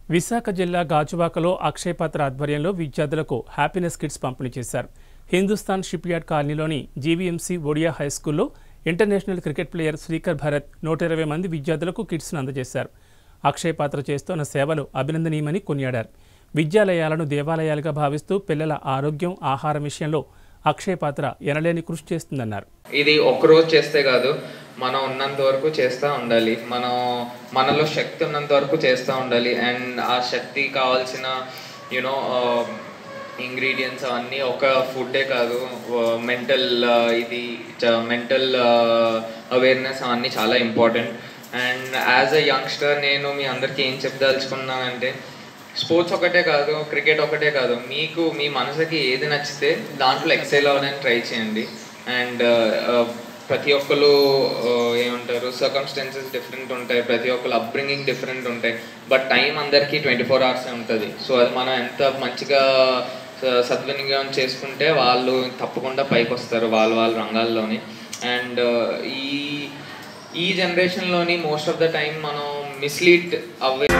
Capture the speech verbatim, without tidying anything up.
విశాఖ జిల్లా గాజువాకలో అక్షయ్ పాత్ర ఆధ్వర్యంలో విద్యార్థులకు హ్యాపీనెస్ కిట్స్ పంపిణీ చేశారు. హిందుస్థాన్ షిప్ యార్డ్ కాలనీలోని జీవీఎంసీ ఒడియా హై స్కూల్లో international cricket player Srikar Bharat నూట ఇరవై మంది విద్యార్థులకు కిట్స్ను అందజేశారు. అక్షయ్ పాత్ర చేస్తున్న సేవలు అభినందనీయమని కొనియాడారు. విద్యాలయాలను దేవాలయాలుగా భావిస్తూ పిల్లల ఆరోగ్యం, ఆహారం విషయంలో అక్షయ్ పాత్ర ఎనలేని కృషి చేస్తుందన్నారు. ఇది ఒక్కరోజు చేస్తే కాదు, మనం ఉన్నంత వరకు చేస్తూ ఉండాలి. మనం మనలో శక్తి ఉన్నంత వరకు చేస్తూ ఉండాలి. అండ్ ఆ శక్తి కావాల్సిన యూనో ఇంగ్రీడియంట్స్ అవన్నీ ఒక ఫుడ్డే కాదు, మెంటల్ ఇది మెంటల్ అవేర్నెస్ అవన్నీ చాలా important. And as a youngster నేను మీ అందరికీ ఏం చెప్పదలుచుకున్నానంటే, స్పోర్ట్స్ ఒకటే కాదు, క్రికెట్ ఒకటే కాదు, మీకు మీ మనసుకి ఏది నచ్చితే దాంట్లో ఎక్సెల్ అవ్వడానికి ట్రై చేయండి. అండ్ ప్రతి ఒక్కరు ఏమంటారు సర్కమ్స్టాన్సెస్ డిఫరెంట్ ఉంటాయి, ప్రతి ఒక్కరు అప్బ్రింగింగ్ డిఫరెంట్ ఉంటాయి, బట్ టైం అందరికీ ట్వంటీ ఫోర్ అవర్సే ఉంటుంది. సో అది మనం ఎంత మంచిగా సద్వినియోగం చేసుకుంటే వాళ్ళు తప్పకుండా పైకి వస్తారు వాళ్ళ వాళ్ళ రంగాల్లోని. అండ్ ఈ ఈ జనరేషన్లోని మోస్ట్ ఆఫ్ ద టైం మనం మిస్లీడ్ అవ్వే